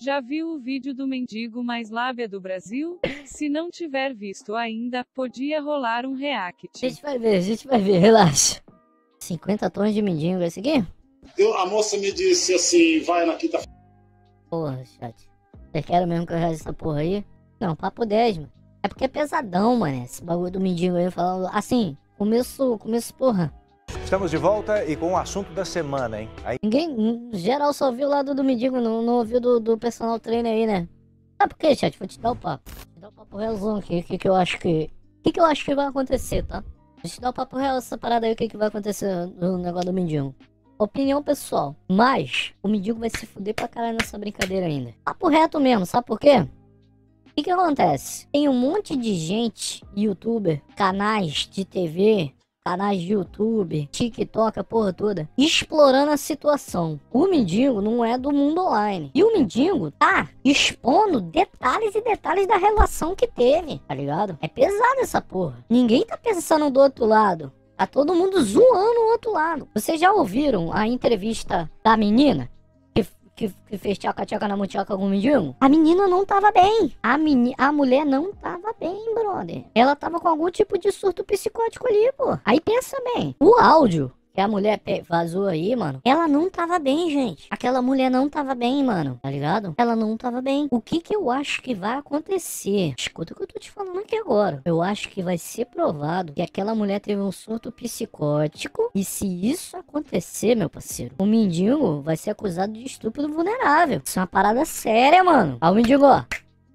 Já viu o vídeo do mendigo mais lábia do Brasil? Se não tiver visto ainda, podia rolar um react. A gente vai ver, relaxa. 50 tons de mendigo, esse aqui? A moça me disse assim, vai na quinta. Porra, chat. Você quer mesmo que eu realize essa porra aí? Não, papo 10, mano. É porque é pesadão, mano. Esse bagulho do mendigo aí falando. Assim, começo, porra. Estamos de volta e com o assunto da semana, hein? Ninguém, geral, só viu o lado do mendigo, não ouviu do personal trainer aí, né? Sabe por quê, chat? Vou te dar o papo. Vou te dar o papo realzão aqui. O que eu acho que vai acontecer, tá? Vou te dar o papo real essa parada aí, o que vai acontecer no negócio do mendigo. Opinião pessoal. Mas o mendigo vai se fuder pra caralho nessa brincadeira ainda. Papo reto mesmo, sabe por quê? O que acontece? Tem um monte de gente, youtuber, canais de TV, canais de YouTube, TikTok, a porra toda, explorando a situação. O mendigo não é do mundo online. E o mendigo tá expondo detalhes e detalhes da relação que teve, tá ligado? É pesado essa porra. Ninguém tá pensando do outro lado. Tá todo mundo zoando o outro lado. Vocês já ouviram a entrevista da menina? Que fez tchaca-tchaca na muchaca com o mendigo? A menina não tava bem. A mulher não tava bem, brother. Ela tava com algum tipo de surto psicótico ali, pô. Aí pensa bem. O áudio que a mulher vazou aí, mano, ela não tava bem, gente. Aquela mulher não tava bem, mano. Tá ligado? Ela não tava bem. O que eu acho que vai acontecer? Escuta o que eu tô te falando aqui agora. Eu acho que vai ser provado que aquela mulher teve um surto psicótico. E se isso acontecer, meu parceiro, o mendigo vai ser acusado de estupro vulnerável. Isso é uma parada séria, mano. Ó, o mendigo, ó.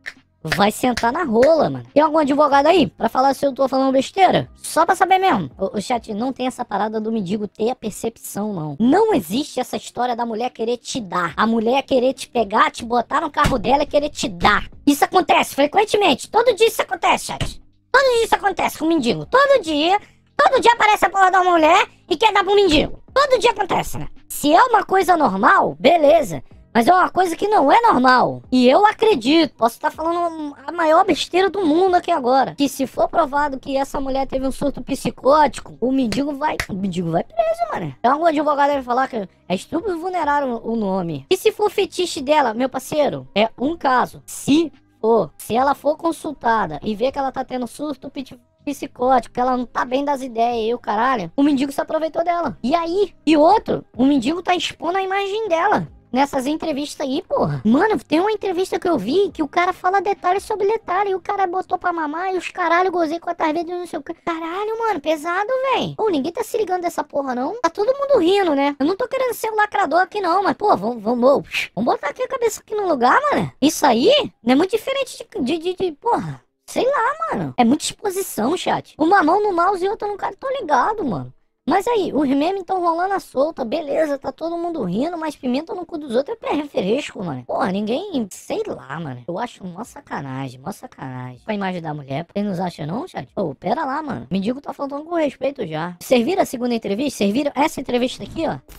Vai sentar na rola, mano. Tem algum advogado aí pra falar se eu tô falando besteira? Só pra saber mesmo. O chat, não tem essa parada do mendigo ter a percepção, não. Não existe essa história da mulher querer te dar. A mulher querer te pegar, te botar no carro dela e querer te dar. Isso acontece frequentemente. Todo dia isso acontece, chat. Todo dia isso acontece com o mendigo. Todo dia aparece a porra da mulher e quer dar pro mendigo. Todo dia acontece, né? Se é uma coisa normal, beleza. Mas é uma coisa que não é normal. E eu acredito, posso estar falando a maior besteira do mundo aqui agora, que se for provado que essa mulher teve um surto psicótico, o mendigo vai preso, mano. Então algum advogado vai falar que é estupro vulnerável o nome. E se for fetiche dela, meu parceiro, é um caso. Se ela for consultada e ver que ela tá tendo surto psicótico, que ela não tá bem das ideias e o caralho, o mendigo se aproveitou dela. E aí? E outro, o mendigo tá expondo a imagem dela. Nessas entrevistas aí, porra. Mano, tem uma entrevista que eu vi que o cara fala detalhes sobre detalhe. E o cara botou pra mamar e os caralho gozei com a tarde não sei o que. Caralho, mano, pesado, velho. Pô, ninguém tá se ligando dessa porra, não. Tá todo mundo rindo, né? Eu não tô querendo ser um lacrador aqui, não. Mas, pô, vamos botar aqui a cabeça aqui no lugar, mano. Isso aí não é muito diferente de porra. Sei lá, mano. É muita exposição, chat. Uma mão no mouse e outra no cara. Tô ligado, mano. Mas aí, os memes estão rolando à solta, beleza, tá todo mundo rindo, mas pimenta no cu dos outros é refresco, mano. Porra, ninguém, sei lá, mano. Eu acho uma sacanagem, Com a imagem da mulher, vocês não acham não, chat? Pô, pera lá, mano. Mendigo tá faltando com respeito já. Vocês viram a segunda entrevista? Vocês viram essa entrevista aqui, ó?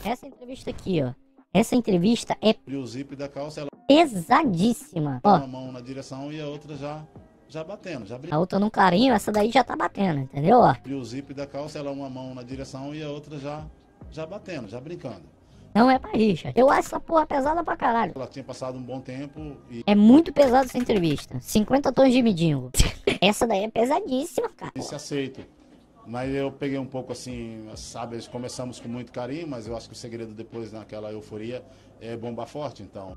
Essa entrevista é... E o zíper da calça, ela... pesadíssima. Ó. Uma mão na direção e a outra já batendo, já brincando. A outra num carinho, essa daí já tá batendo, entendeu? Ó. E o zíper da calça, ela uma mão na direção e a outra já batendo, já brincando. Não é pra rir, chat. Eu acho essa porra pesada pra caralho. Ela tinha passado um bom tempo e... É muito pesado essa entrevista. 50 tons de mendigo. Essa daí é pesadíssima, cara. E se aceita. Mas eu peguei um pouco assim, sabe, começamos com muito carinho, mas eu acho que o segredo depois, naquela euforia, é bombar forte, então...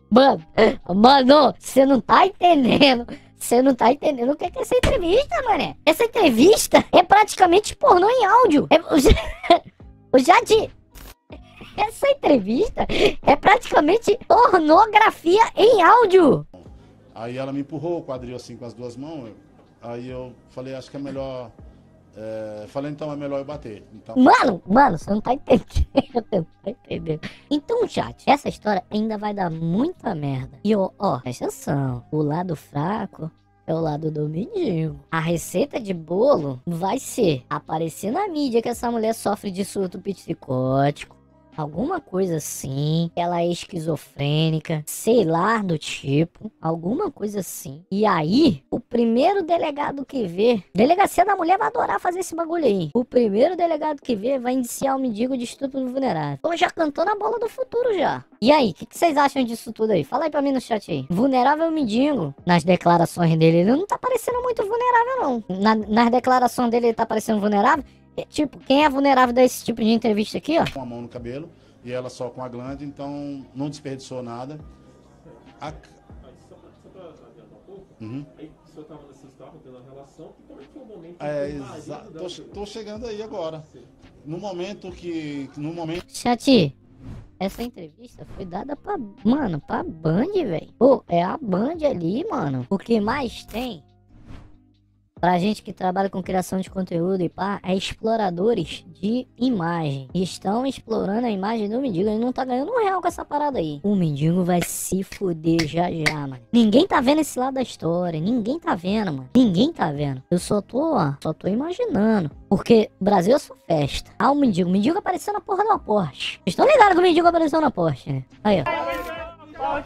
Mano, você não tá entendendo. Você não tá entendendo o que é essa entrevista, mané. Essa entrevista é praticamente pornô em áudio. Essa entrevista é praticamente pornografia em áudio. Aí ela me empurrou o quadril assim com as duas mãos. Aí eu falei, acho que é melhor... falei, então é melhor eu bater. Então... Mano, você não tá entendendo. Então, chat, essa história ainda vai dar muita merda. E presta atenção, o lado fraco é o lado do mendigo. A receita de bolo vai ser aparecer na mídia que essa mulher sofre de surto psicótico. Alguma coisa assim. Ela é esquizofrênica, sei lá do tipo. Alguma coisa assim. E aí, o primeiro delegado que vê... Delegacia da Mulher vai adorar fazer esse bagulho aí. O primeiro delegado que vê vai indiciar o mendigo de estupro vulnerável. Então já cantou na bola do futuro já. E aí, o que vocês acham disso tudo aí? Fala aí pra mim no chat aí. Vulnerável mendigo. Nas declarações dele, ele não tá parecendo muito vulnerável, não. Nas declarações dele, ele tá parecendo vulnerável. Tipo, quem é vulnerável desse tipo de entrevista aqui, ó? Com a mão no cabelo e ela só com a glande, então não desperdiçou nada. Só pra adiantar um pouco, aí o senhor estava nesse estado tendo a relação, e como é que foi o momento Tô chegando aí agora. No momento que... Chat, essa entrevista foi dada pra... Mano, pra Band, velho. Pô, é a Band ali, mano. O que mais tem... Pra gente que trabalha com criação de conteúdo e pá, é exploradores de imagem. Estão explorando a imagem do mendigo. Ele não tá ganhando R$1 com essa parada aí. O mendigo vai se fuder já, mano. Ninguém tá vendo esse lado da história. Ninguém tá vendo, mano. Ninguém tá vendo. Eu só tô imaginando. Porque Brasil é só festa. Ah, o mendigo apareceu na porra de uma Porsche. Vocês estão ligados que o mendigo apareceu na Porsche, né? Aí, ó. O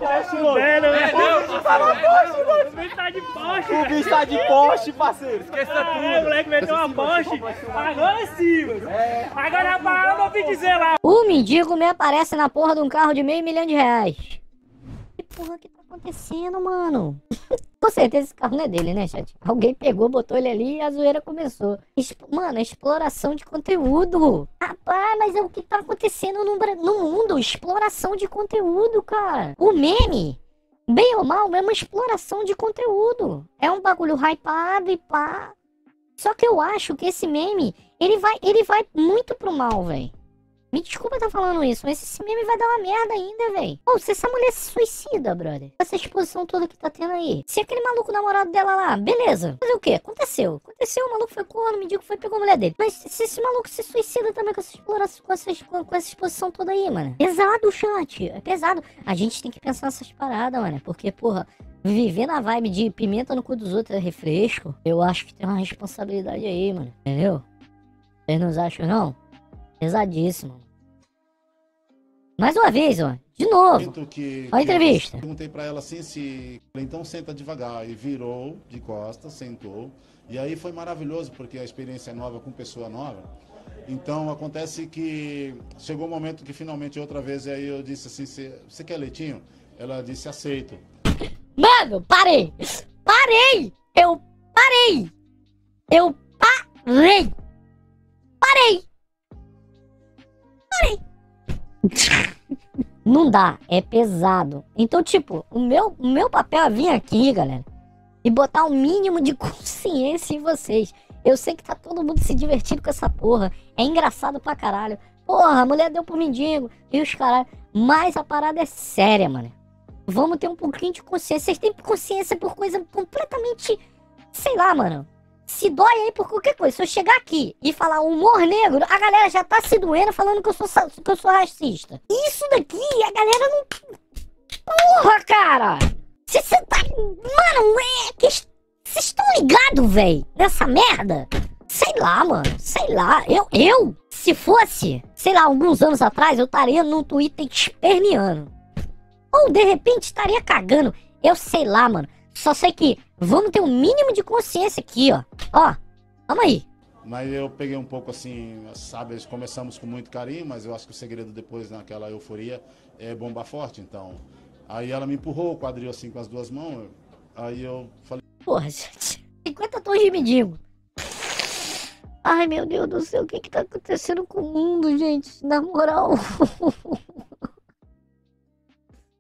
bicho tá de Porsche. O bicho tá de Porsche, parceiro. Esqueça tudo. O moleque meteu uma Porsche. Agora sim, mano. Agora a parada eu vim dizer lá. O mendigo me aparece na porra de um carro de R$500 mil. Que porra que tá acontecendo, mano? Com certeza esse carro não é dele, né, chat? Alguém pegou, botou ele ali e a zoeira começou. Mano, exploração de conteúdo. Rapaz, mas é o que tá acontecendo no mundo. Exploração de conteúdo, cara. O meme, bem ou mal, é uma exploração de conteúdo. É um bagulho hypado e pá. Só que eu acho que esse meme, ele vai muito pro mal, velho. Me desculpa estar falando isso, mas esse meme vai dar uma merda ainda, velho. Pô, se essa mulher se suicida, brother. Essa exposição toda que tá tendo aí. Se aquele maluco namorado dela lá, beleza. Fazer o quê? Aconteceu, o maluco foi corno, me digo que foi pegou a mulher dele. Mas se esse maluco se suicida também com essa exploração, com essa exposição toda aí, mano. Pesado, chat. É pesado. A gente tem que pensar nessas paradas, mano. Porque, porra, viver na vibe de pimenta no cu dos outros é refresco. Eu acho que tem uma responsabilidade aí, mano. Entendeu? Vocês não acham, não? Pesadíssimo. Mais uma vez, ó. De novo. Olha a entrevista. Eu perguntei pra ela assim se... Então senta devagar. E virou de costas, sentou. E aí foi maravilhoso, porque a experiência é nova com pessoa nova. Então acontece que chegou o momento que finalmente outra vez, e aí eu disse assim, você quer leitinho? Ela disse, aceito. Mano, parei! Parei! Eu parei! Eu parei! Parei! Parei! Não dá, é pesado. Então, tipo, o meu papel é vir aqui, galera, e botar um mínimo de consciência em vocês. Eu sei que tá todo mundo se divertindo com essa porra. É engraçado pra caralho. Porra, a mulher deu pro mendigo e os caralho. Mas a parada é séria, mano. Vamos ter um pouquinho de consciência. Vocês têm consciência por coisa completamente... Sei lá, mano. Se dói aí por qualquer coisa. Se eu chegar aqui e falar humor negro, a galera já tá se doendo falando que eu sou racista. Isso daqui, a galera não... Porra, cara! Você tá... Mano, vocês estão ligados, velho? Nessa merda? Sei lá, mano. Sei lá. Eu, se fosse, sei lá, alguns anos atrás, eu estaria no Twitter esperneando. Ou, de repente, estaria cagando. Eu sei lá, mano. Só sei que vamos ter um mínimo de consciência aqui, ó. Ó, vamos aí. Mas eu peguei um pouco assim, sabe, começamos com muito carinho, mas eu acho que o segredo depois, naquela euforia, é bombar forte, então. Aí ela me empurrou o quadril assim com as duas mãos, aí eu falei... Porra, gente, 50 tons de mendigo. Ai, meu Deus do céu, o que tá acontecendo com o mundo, gente? Na moral...